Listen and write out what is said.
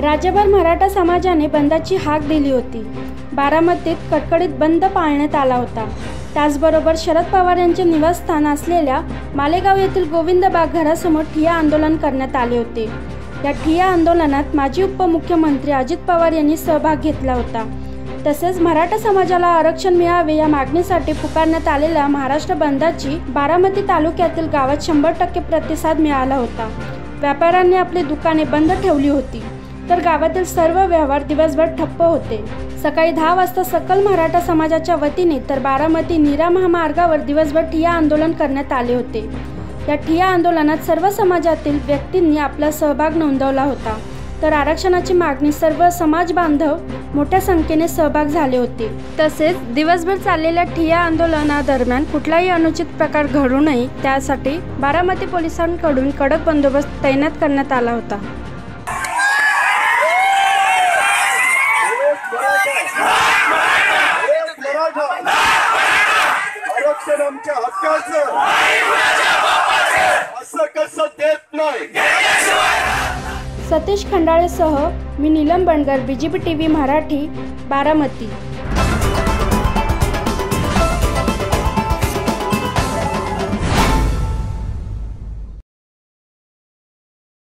राज्यभर मराठा समाजाने बंदची हाक दिली होती। बारामतीत कडकडीत बंद पाळण्यात आला होता। त्याचबरोबर शरद पवार यांचे निवासस्थान असलेल्या मालेगाव येथील गोविंद बाग घरासमोर ठिय्या आंदोलन करण्यात आले होते। या ठिय्या आंदोलनात माजी उपमुख्यमंत्री अजित पवार यांनी सहभाग घेतला होता। तसेच मराठा समाजाला आरक्षण मिळावे या मागणीसाठी पुकारण्यात आलेल्या महाराष्ट्र बंदची बारामती तालुक्यातील गावात 100% प्रतिसाद मिळाला होता। व्यापाऱ्यांनी आपली दुकाने बंद ठेवली होती, तर गावातील सर्व व्यवहार दिवसभर ठप्प होते। सकाळी 10 वाजता सकल मराठा समाजाच्या वतीने तर बारामती नीरा महामार्गावर दिवसभर ठिय्या आंदोलन करण्यात आले होते। या ठिय्या आंदोलनात सर्व समाजातील व्यक्तींनी आपला सहभाग नोंदवला होता, तर आरक्षणाची मागणी सर्व समाज बांधव मोठ्या संख्येने सहभाग झाले होते। तसेच दिवसभर चाललेल्या ठिय्या आंदोलनादरम्यान कुठलाही अनुचित प्रकार घडू नये त्यासाठी बारामती पोलिसांकडून कडक बंदोबस्त तैनात करण्यात आला होता। आरक्षण आमच्या हक्काचं असं कसं देत नाही। सतीश खंडाळेसह मी नीलम बनगर, BGP TV मराठी, बारामती।